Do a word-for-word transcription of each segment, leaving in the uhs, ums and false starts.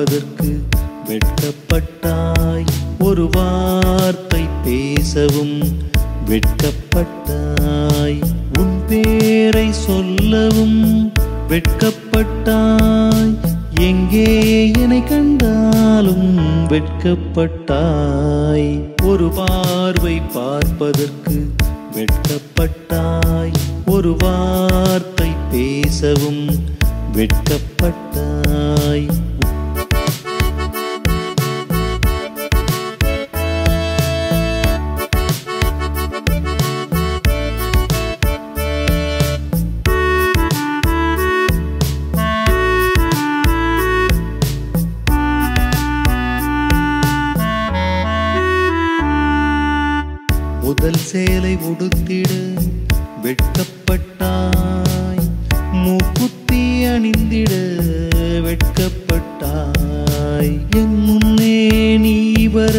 பார்ப்பதற்கு வெட்கப்பட்டாய். ஒரு வார்த்தை பேசவும் வெட்கப்பட்டாய். உன் பேரை சொல்லவும் வெட்கப்பட்டாய். எங்கே என்னை கண்டாலும் வெட்கப்பட்டாய். ஒரு பார்வை பார்ப்பதற்கு வெட்கப்பட்டாய். ஒரு வார்த்தை பேசவும் வெட்கப்பட்டாய். முதல் சேலை உடுத்திட வெட்கப்பட்டாய். மூக்குத்தி அணிந்திட வெட்கப்பட்டாய். என் முன்னே நீ வர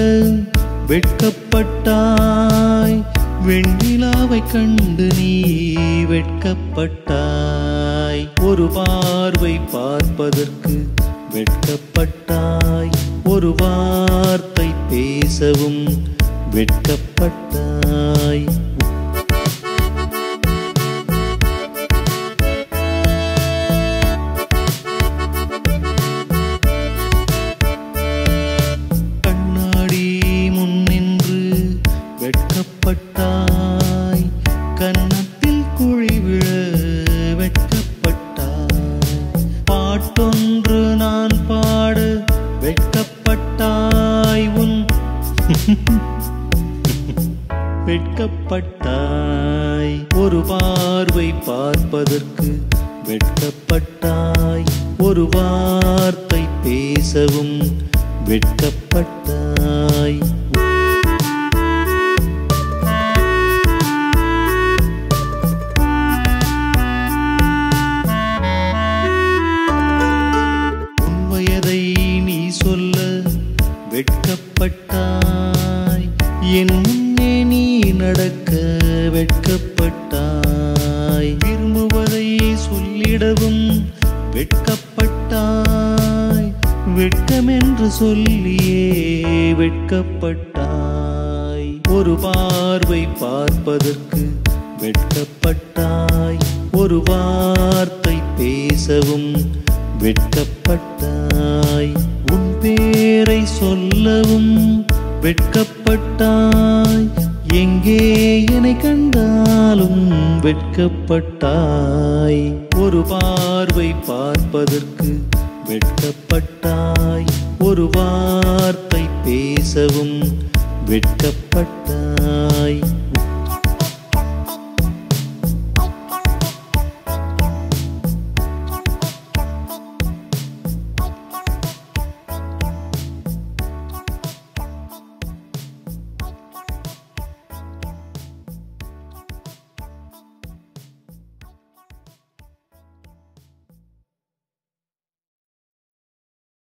வெட்கப்பட்டாய். வெண்ணிலாவை கண்டு நீ வெட்கப்பட்டாய். ஒரு பார்வை பார்ப்பதற்கு வெட்கப்பட்டாய். ஒரு வார்த்தை பேசவும் வெட்கப்பட்டாய். கண்ணாடி முன்னின்று வெட்கப்பட்டாய். கன்னத்தில் குழி விழ வெட்கப்பட்டாய். பாட்டொன்று நான் பாட வெட்கப்பட்டாய். உன் வெட்கப்பட்டாய். ஒரு பார்வை பார்ப்பதற்கு வெட்கப்பட்டாய். ஒரு வார்த்தை பேசவும் வெட்கப்பட்டாய். உன் வயதை நீ சொல்ல வெட்கப்பட்டாய். என் முன்னே நீ நடக்க வெட்கப்பட்டாய். விரும்புவதை சொல்லிடவும் வெட்கப்பட்டாய். வெட்கமென்று சொல்லியே வெட்கப்பட்டாய். ஒரு பார்வை பார்ப்பதற்கு வெட்கப்பட்டாய். ஒரு வார்த்தை பேசவும் வெட்கப்பட்டாய். உன் பேரை சொல்லவும் வெட்கப்பட்டாய். எங்கே என்னை கண்டாலும் வெட்கப்பட்டாய். ஒரு பார்வை பார்ப்பதற்கு வெட்கப்பட்டாய். ஒரு வார்த்தை பேசவும் வெட்கப்பட்டாய்.